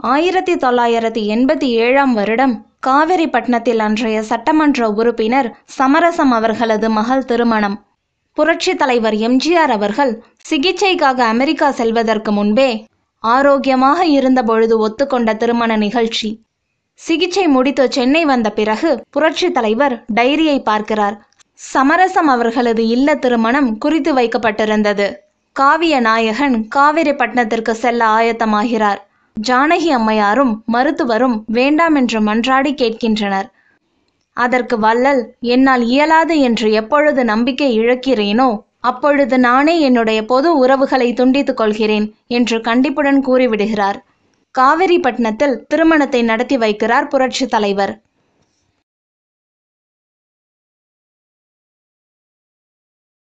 1987 வருடம் காவேரிப்பட்டினத்தில் அன்றைய சட்டமன்ற உறுப்பினர் சமரசம் அவர்களது மகள் திருமணம். புரட்சி தலைவர் எம்ஜிஆர் அவர்கள் சிகிச்சைக்காக அமெரிக்கா செல்வதற்கு முன்பே ஆரோக்கியமாக இருந்தபொழுது ஒத்துக்கொண்ட திருமண நிகழ்ச்சி. சிகிச்சை முடித்து சென்னை வந்த பிறகு புரட்சி தலைவர் டைரியை பார்க்கிறார். சமரசம் அவர்களது இல்ல திருமணம் குறித்து வைக்கப்பட்டிருந்தது. காவிய நாயகன் காவேரிப்பட்டினத்திற்கு செல்ல ஆயத்தமாகிறார். ஜானகி அம்மையாரும் மருத்துவரும் வேண்டாம் என்று மன்றாடி கேட்கின்றனர். அதற்கு வள்ளல், என்னால் இயலாது என்று எப்பொழுது நம்பிக்கை இழக்கிறேனோ அப்பொழுது நானே என்னுடைய பொது உறவுகளை துண்டித்துக் கொள்கிறேன் என்று கண்டிப்புடன் கூறிவிடுகிறார். காவேரிப்பட்டினத்தில் திருமணத்தை நடத்தி வைக்கிறார் புரட்சி தலைவர்.